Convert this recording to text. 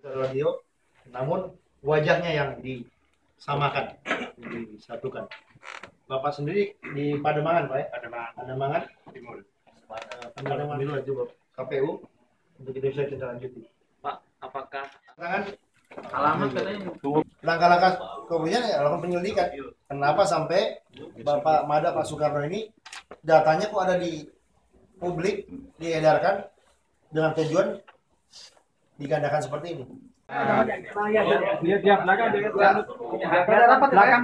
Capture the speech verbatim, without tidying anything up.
radio, namun wajahnya yang disamakan, disatukan. Bapak sendiri di Pademangan, Pak ya? Pademangan. Pademangan Timur. Pademangan Timur itu K P U untuk itu bisa kita lanjuti. Pak, apakah Tangan alamat katanya langkah-langkah kemudian ya lakukan penyelidikan. Kenapa sampai Bapak Mada Pak Soekarno ini datanya kok ada di publik, diedarkan dengan tujuan digandakan seperti ini. Dia dia belakang dia belakang.